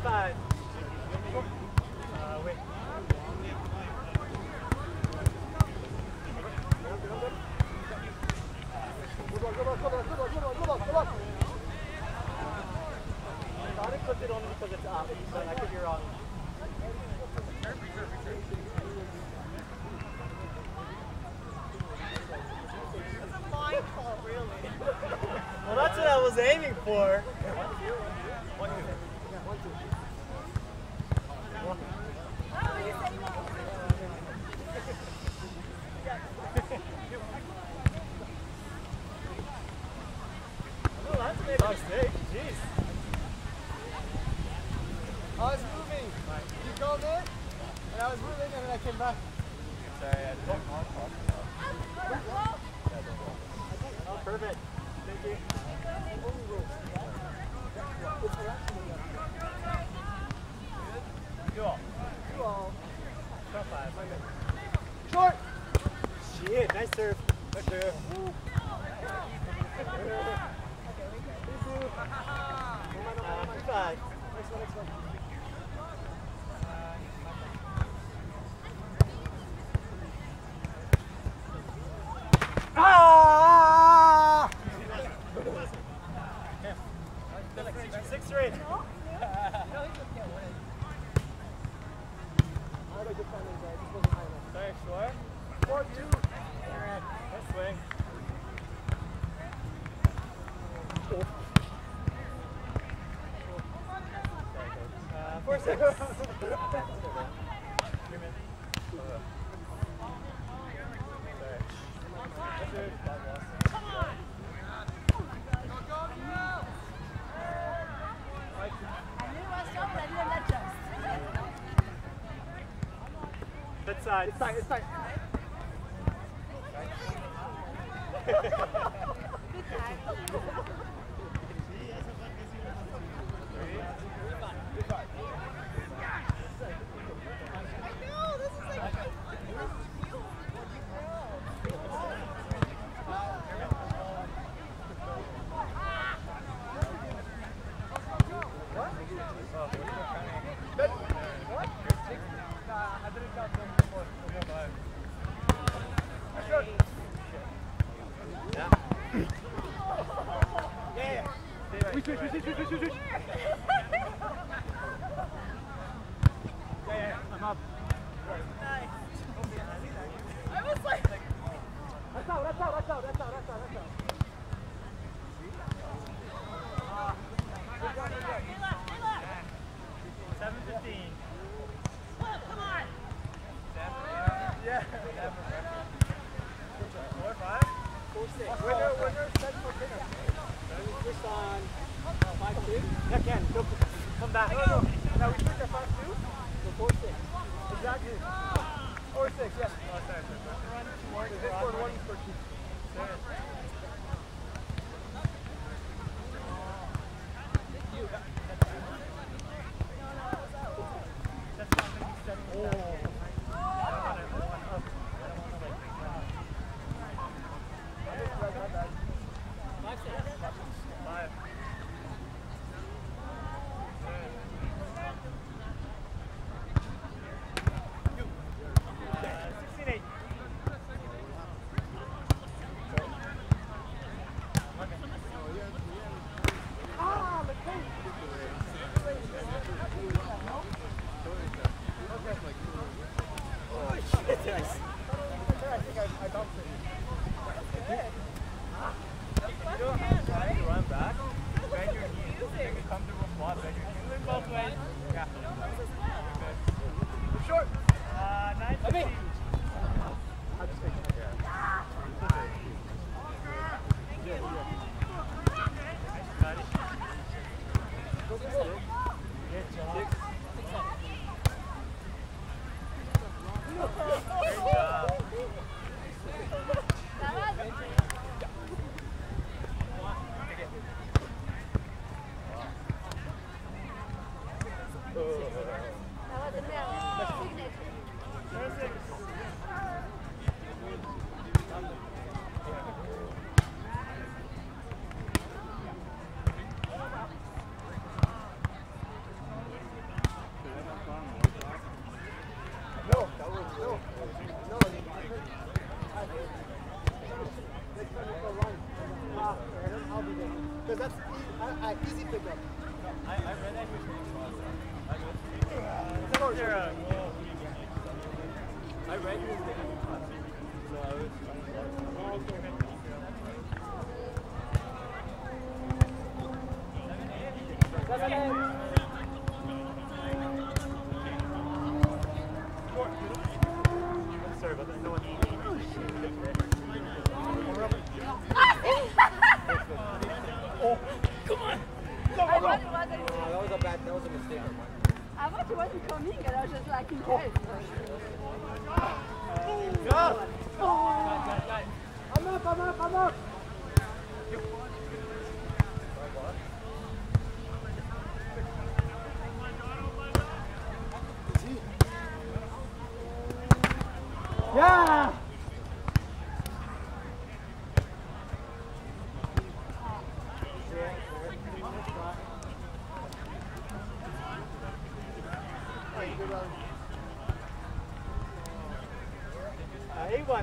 5. Wait. I thought I clipped it only because it's up, but I could be wrong. That's a mind call, really. Well, that's what I was aiming for. 1, 2. 1, 2. Oh, that's a mistake. Jeez. I was moving. You called it, and I was moving, and then I came back. Sorry, I didn't Oh, perfect. Thank you. You all. Top 5. Short. Shit, nice serve. Good serve. Five. Next one. Ah! 6 or 8. Sorry, sure. 4-2. Nice swing. 4-6. It's tight. It's tight. I'm up. Nice. I was like, that's out. 7:15. come on. Yeah. 4 or 5? 4-6. Winner set for dinner. Just on 5-2? Yeah, Ken, go. Come back. No, we switched at 5-2? So 4-6. Exactly. 4-6, yes. Oh, sorry. They scored 1 for 2. Because that's easy pickup. I read that he was getting close. I read he was getting close. So I was sorry about that. No one. Oh, come on! I thought it wasn't. That was a mistake. I thought it wasn't coming, and I was just like in bed. I'm up! Yeah! A1.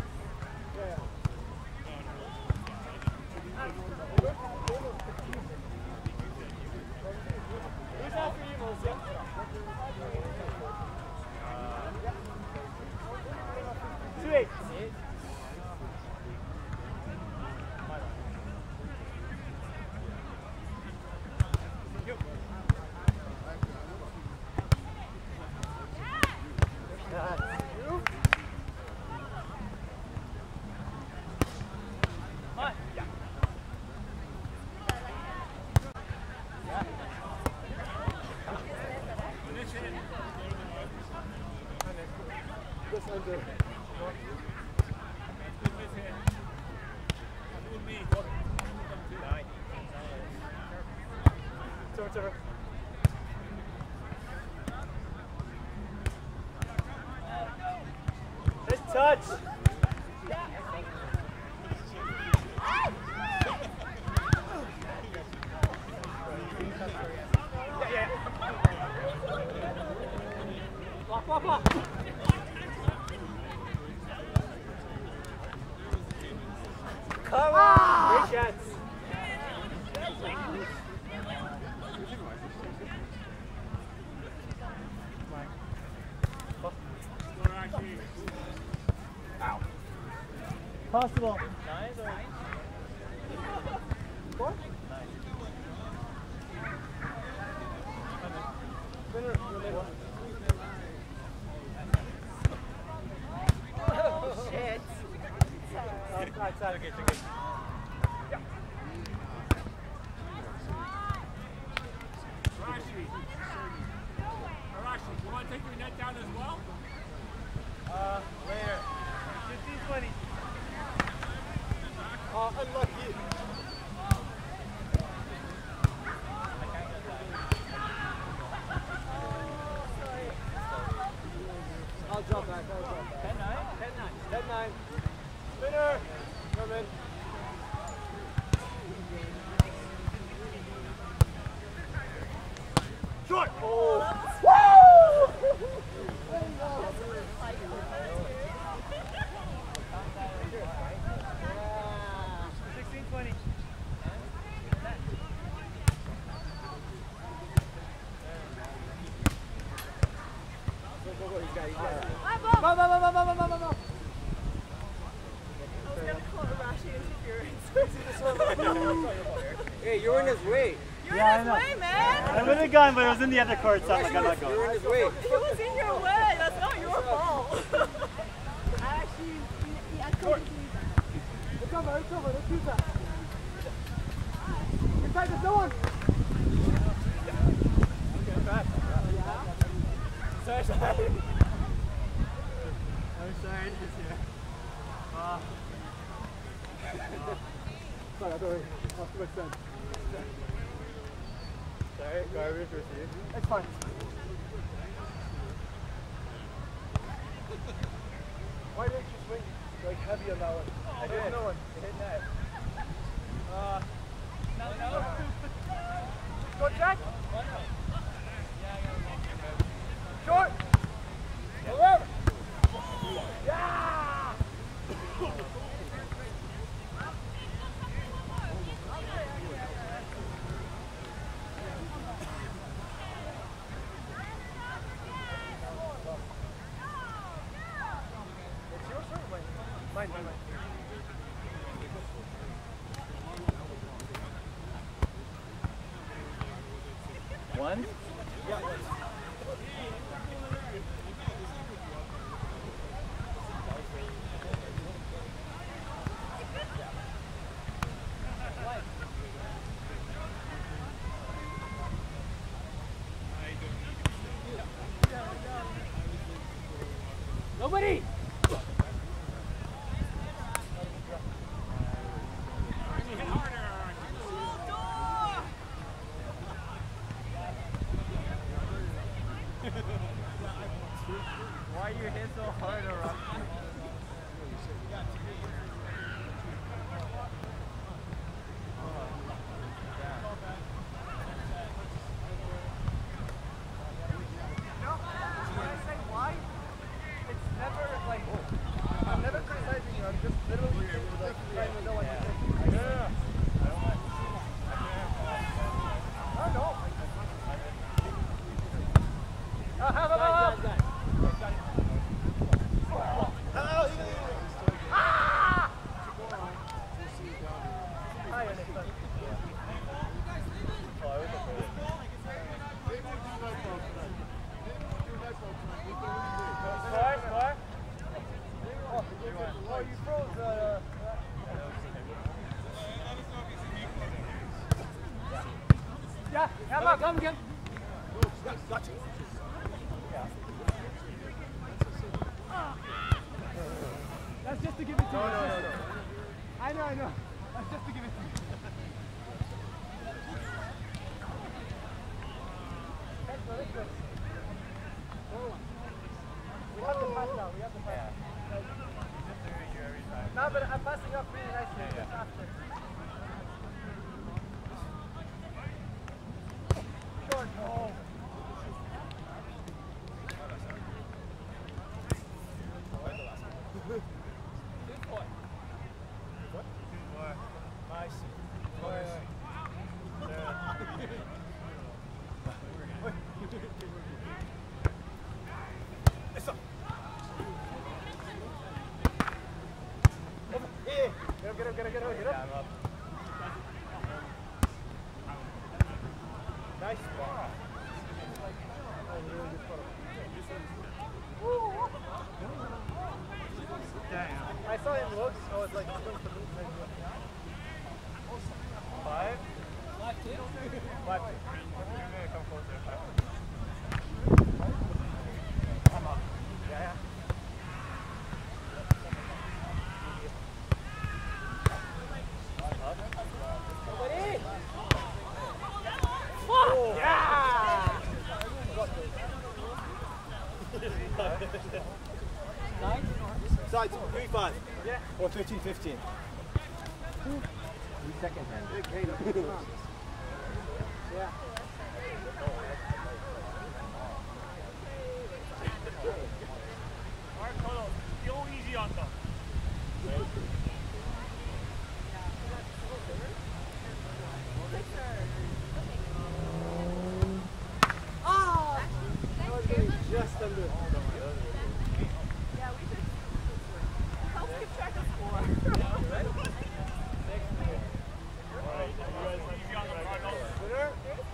Who's after you, Melissa? Sweet. Just under. It's over. Nice touch. Yeah. Block. Come on! Great shots. Ow. Possible. Nice or what? Nice. Oh shit. Outside. Okay. Yeah. Arashi, you want to take your net down as well? Later. 15-20. Unlucky. I'll drop back. 10-9. Spinner. Come in. Short. Oh. Woo! 16-20. Go. He's got it. Go. Go. I was going to call Arashi interference. Hey, you're in his way. You're in his way, man. I would have gone, but it was in the other court, so I'm not going. You're in his way. He was in your way. That's not your fault. Actually, he had completely. It's over. Let's use that. Inside, there's no one. Sorry. I'm sorry. Sorry, I don't know. That's too much sense. Sorry, garbage received. It's fine. Why didn't you swing like heavy on that one? I did. No one. It hit net. No. Go, Jack. Short. Whoever. Yeah. Fine. One? Yeah. Nobody! Why you hit so hard, Arashi? I'm never criticizing you. I'm just literally like trying to know what you're thinking. I don't know. Oh, you froze. Yeah, Mark, come again. Got you. That's just to give it to you. No. I know. That's just to give it to you. That's good. We have the pass now. No, but I'm passing up really nicely just after. Short. Oh. Get up. Nice spot. Damn. I saw him look, so it's like he's going to lose. 5? 5-2. You're gonna come closer. 5. Come on. Yeah. Nobody! Oh. Yeah! Sides, 3-5. Yeah. Or 13-15. 3 seconds, man. Yeah. Alright, Toto, go easy on them. Just under. Yeah, we should help keep track of score. Easy on the front. Winner?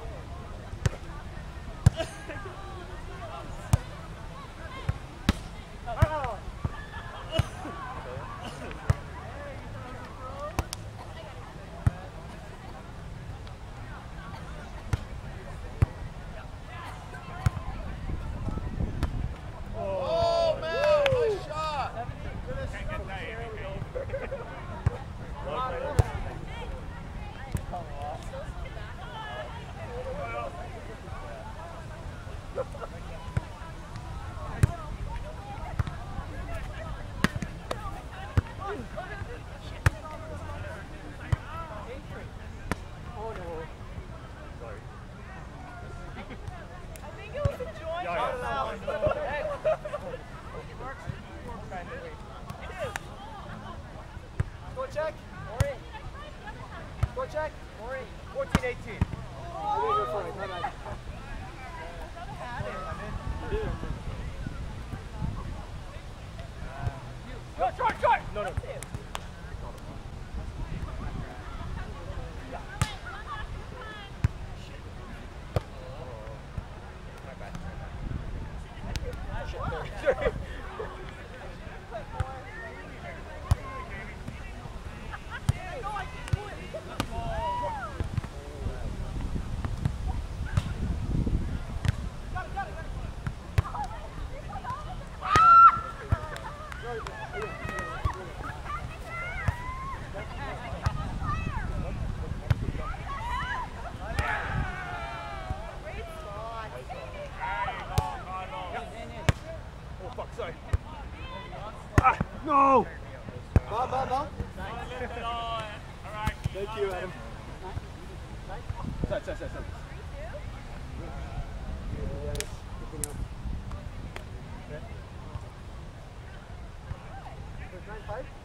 check. Score check. 14-18. Go, try. No. Set. Three, two. Nine, five.